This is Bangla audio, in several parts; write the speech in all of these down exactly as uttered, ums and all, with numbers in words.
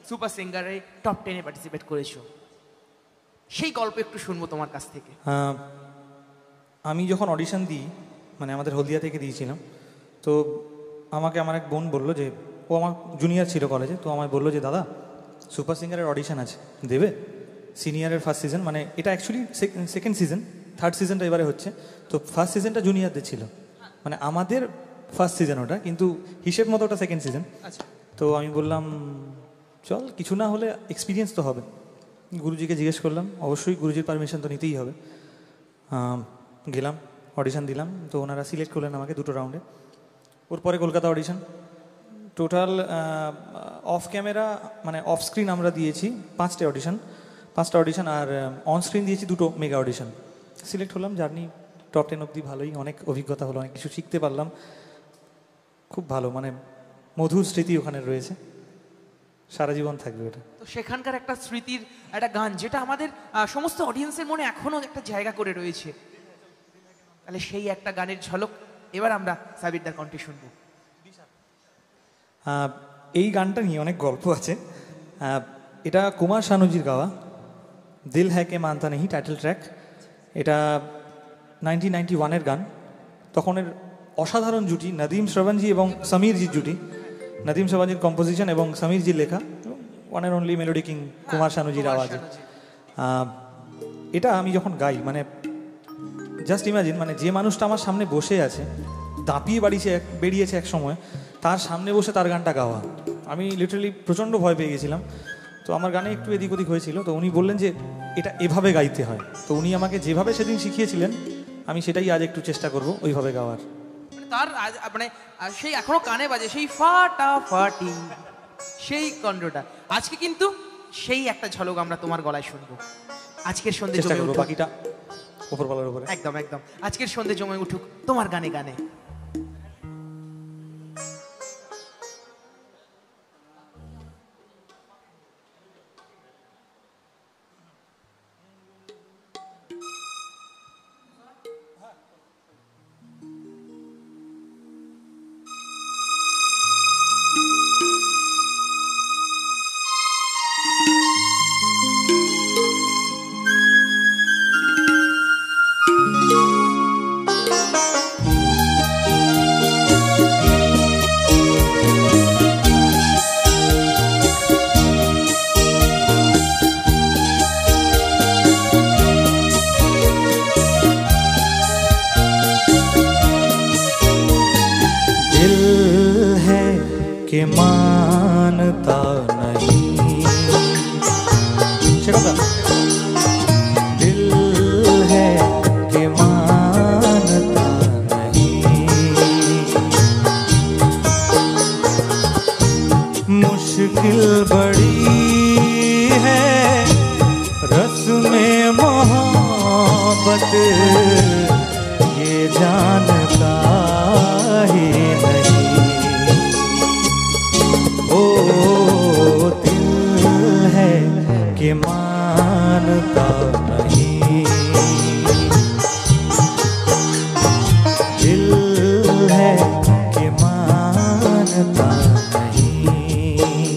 সুপার সিঙ্গারে টপ টেনে পার্টিসিপেট করেছো, সেই গল্প একটু শুনবো তোমার কাছ থেকে। আমি যখন অডিশন দিই, মানে আমাদের হলদিয়া থেকে দিয়েছিলাম, তো আমাকে আমার এক বোন বললো যে, ও আমার জুনিয়র ছিল কলেজে, তো আমায় বললো যে দাদা সুপার সিঙ্গারের অডিশন আছে, দেবে? সিনিয়রের ফার্স্ট সিজন, মানে এটা অ্যাকচুয়ালি সেকেন্ড সিজন, থার্ড সিজনটা এবারে হচ্ছে, তো ফার্স্ট সিজনটা জুনিয়রদের ছিল, মানে আমাদের ফার্স্ট সিজন ওটা, কিন্তু হিসেব মতো ওটা সেকেন্ড সিজন। আচ্ছা, তো আমি বললাম চল, কিছু না হলে এক্সপিরিয়েন্স তো হবে। গুরুজিকে জিজ্ঞেস করলাম, অবশ্যই গুরুজির পারমিশন তো নিতেই হবে। গেলাম, অডিশন দিলাম, তো ওনারা সিলেক্ট করলেন আমাকে দুটো রাউন্ডে। ওর পরে Kolkata audition, total of camera মানে অফ স্ক্রিন আমরা দিয়েছি পাঁচটা অডিশন, পাঁচটা অডিশন আর অন স্ক্রিন দিয়েছি দুটো মেগা অডিশন। সিলেক্ট হলাম, জার্নি টপ টেন অবধি ভালোই, অনেক অভিজ্ঞতা হলো, অনেক কিছু শিখতে পারলাম, খুব ভালো, মানে মধুর স্মৃতি ওখানে রয়েছে, সারা জীবন থাকবে ওটা। তো সেখানকার একটা স্মৃতির একটা গান যেটা আমাদের সমস্ত অডিয়েন্সের মনে এখনো একটা জায়গা করে রয়েছে, তাহলে সেই একটা গানের ঝলক এবার আমরা সাবিরদার কণ্ঠে শুনবো। এই গানটা নিয়ে অনেক গল্প আছে। এটা কুমার শানুজির গাওয়া, দিল হ্যায় কে মানতা নেহি, টাইটেল ট্র্যাক। এটা নাইনটিন নাইনটি ওয়ানের গান। তখনের অসাধারণ জুটি নদীম শ্রবণজি এবং সমীরজির জুটি, নদীম শ্রবণজির কম্পোজিশন এবং সমীরজির লেখা, one and only melody king Kumar শানুজির আওয়াজে। এটা আমি যখন গাই, মানে জাস্ট ইমাজিন, মানে যে মানুষটা আমার সামনে বসে আছে, দাপিয়ে বাড়িছে বেরিয়েছে এক সময়, তার সামনে বসে তার গানটা গাওয়া, আমি লিটারালি প্রচণ্ড ভয় পেয়ে গেছিলাম। তো আমার গানে একটু এদিক ওদিক হয়েছিল, তো উনি বললেন যে এটা এভাবে গাইতে হয়, তো উনি আমাকে যেভাবে সেদিন শিখিয়েছিলেন আমি সেটাই আজ একটু চেষ্টা করব ওইভাবে গাওয়ার। তার মানে সেই এখনো কানে বাজে সেই ফাটাফাটি সেই কণ্ঠটা, আজকে কিন্তু সেই একটা ঝলক আমরা তোমার গলায় শুনবো। আজকের সন্ধ্যে জমে উঠুক, বাকিটা উপরওয়ালার উপরে। একদম একদম, আজকের সন্ধ্যে জমে উঠুক তোমার গানে গানে। के मानता नहीं, दिल है के मानता नहीं, मुश्किल बड़ी है रस्म मोहब्बत, ये जानता ही नहीं। ओ दिल है कि मानता नहीं, दिल है कि मानता नहीं।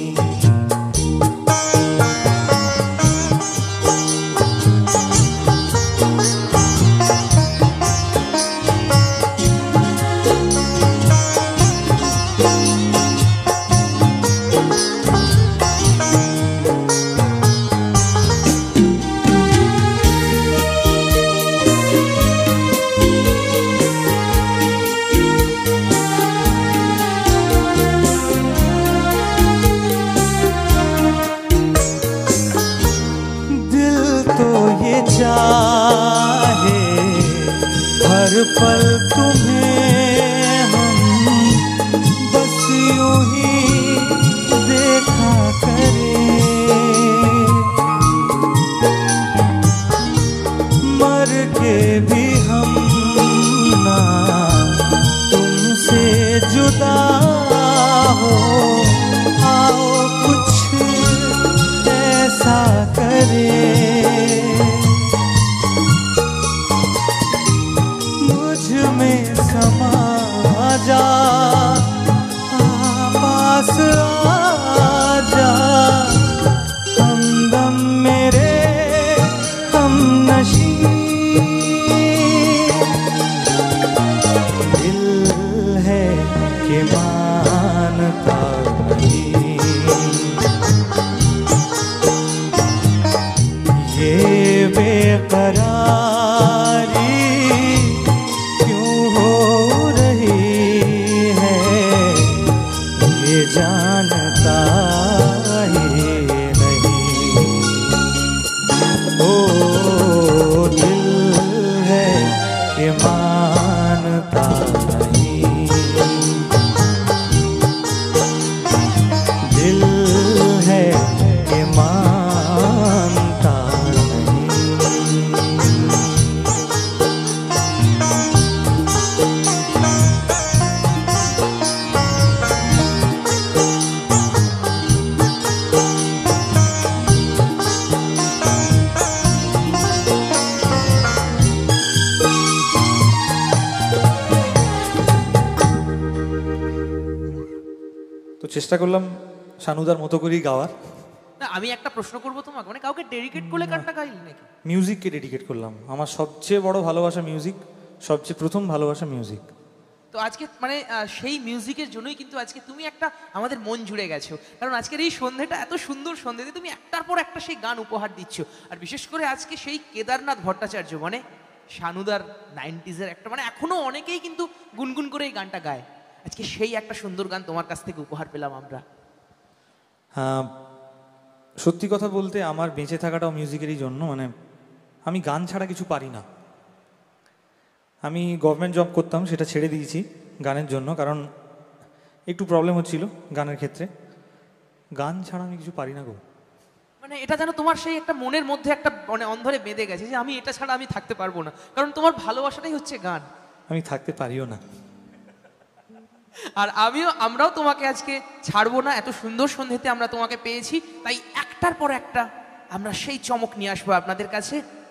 चाहे हर पल तुम्हें हम बस यूं ही देखा करें, मर के भी हम ना तुमसे जुदा हो, आओ कुछ ऐसा करें, मुझ में চেষ্টা করলাম শানুদার মতো করেই গাওয়ার। না আমি একটা প্রশ্ন করবো তোমাকে, মানে কাউকে ডেডিকেট করলে গানটা গাইলে নাকি? মিউজিককে ডেডিকেট করলাম, আমার সবচেয়ে বড় ভালোবাসা মিউজিক, সবচেয়ে প্রথম ভালোবাসা মিউজিক। তো আজকে মানে আহ, সেই মিউজিকের জন্যই কিন্তু আজকে তুমি একটা আমাদের মন জুড়ে গেছো, কারণ আজকের এই সন্ধ্যেটা এত সুন্দর সন্ধ্যেতে তুমি একটার পর একটা সেই গান উপহার দিচ্ছ। আর বিশেষ করে আজকে সেই কেদারনাথ ভট্টাচার্য মানে শানুদার নাইনটিজের একটা, মানে এখনো অনেকেই কিন্তু গুনগুন করে এই গানটা গায়। আজকে সেই একটা সুন্দর গান তোমার কাছ থেকে উপহার পেলাম আমরা। হ্যাঁ, সত্যি কথা বলতে আমার বেঁচে থাকাটাও মিউজিকেরই জন্য। মানে আমি গান ছাড়া কিছু পারি না। আমি গভর্নমেন্ট জব করতাম, সেটা ছেড়ে দিয়েছি গানের জন্য, কারণ একটু প্রবলেম হচ্ছিল গানের ক্ষেত্রে। গান ছাড়া আমি কিছু পারি না গো। মানে এটা যেন তোমার সেই একটা মনের মধ্যে একটা মানে অন্ধরে বেঁধে গেছে যে আমি এটা ছাড়া আমি থাকতে পারবো না, কারণ তোমার ভালোবাসাটাই হচ্ছে গান। আমি থাকতে পারিও না। আর আমিও আমরাও তোমাকে আজকে ছাড়বো না, এত সুন্দর সন্ধ্যেতে আমরা তোমাকে পেয়েছি, তাই একটার পর একটা আমরা সেই চমক নিয়ে আসবো আপনাদের কাছে।